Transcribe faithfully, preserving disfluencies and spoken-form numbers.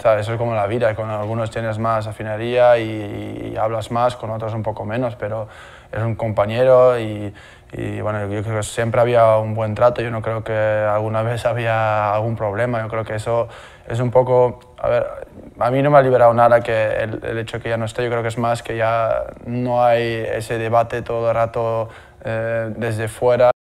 sea, eso es como la vida, con algunos tienes más afinería y, y hablas más, con otros un poco menos, pero es un compañero y, y bueno, yo creo que siempre había un buen trato, yo no creo que alguna vez había algún problema, yo creo que eso es un poco, a ver, a mí no me ha liberado nada que el, el hecho de que ya no esté, yo creo que es más que ya no hay ese debate todo el rato eh, desde fuera.